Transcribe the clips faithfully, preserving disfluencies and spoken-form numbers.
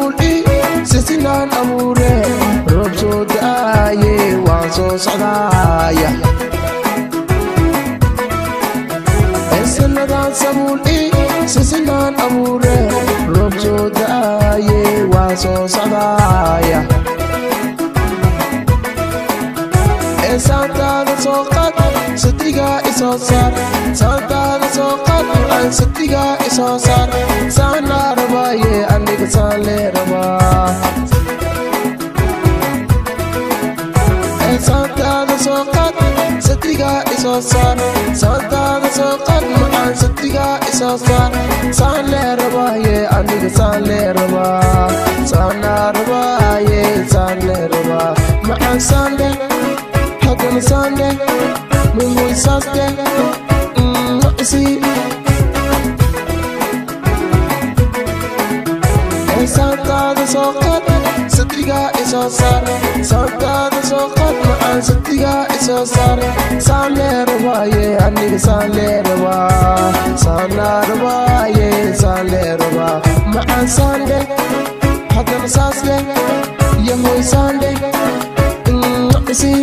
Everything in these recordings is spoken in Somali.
sabuli sisinan amure rob soo daaye waan soo socdaaya sanadan sabuli sisinan amure rob soo daaye waan soo socdaaya Santada soqad satiga isosar Santada soqad an satiga isosar Sana rabaye aniga sale raba Santada soqad satiga isosar Santada soqad an satiga isosar Sale rabaye aniga sale raba Sana rabaye sale raba Ma'an sande Hagan sande, mumui saste, mmm, isi. Santada soqad, satiga isosar. Santada soqad, ma'an satiga isosar. Sale rabaye, aniga sale raba. Sana rabaye, sale raba. Ma'an sande, hagan saste, yamui sande, mmm, isi.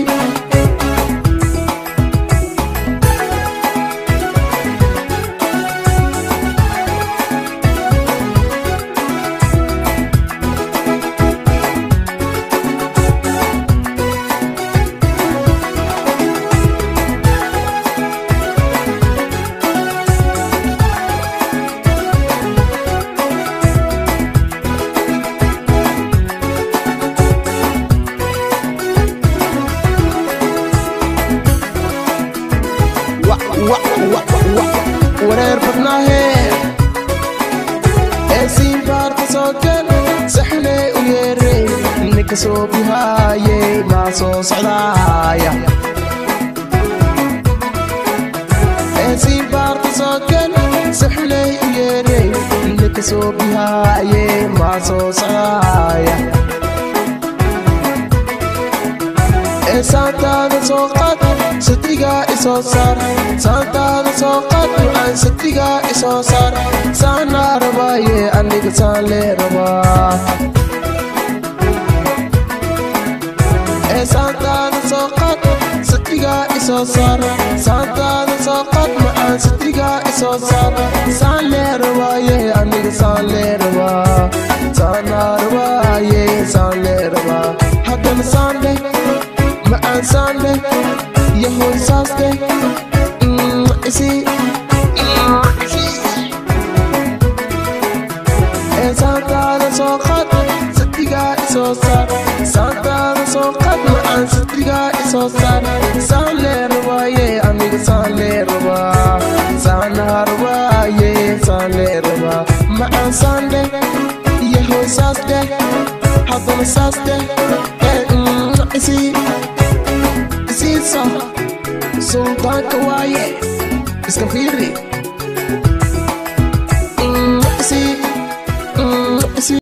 wareer badnaahe eesiin baarta sookan saxnee u yeerey ninka soo buhaayey maa soo socdaaya eesiin baarta sookan saxnee u yeerey ninka soo buhaayey maa soo socdaaya Santada soqad satiga isosar Santada soqad an satiga isosar Sana rabaye aniga sale raba Santada soqad satiga isosar Santada soqad an satiga isosar Sale rabaye aniga sale raba Sana rabaye sale raba Hagan sande Ma'an sande, yahoy saste, mmm, isi, mmm, isi. Santada soqad, satiga isosar. Santada soqad, ma'an satiga isosar. Sale rabaye, aniga sale raba. Sana rabaye, sale raba. Ma'an sande, yahoy saste, hadan saste, mmm, isi. Sultan Kawaye, iska fiiri